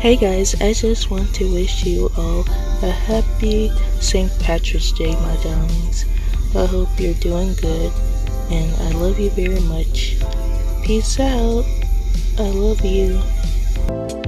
Hey guys, I just want to wish you all a happy St. Patrick's Day, my darlings. I hope you're doing good, and I love you very much. Peace out. I love you.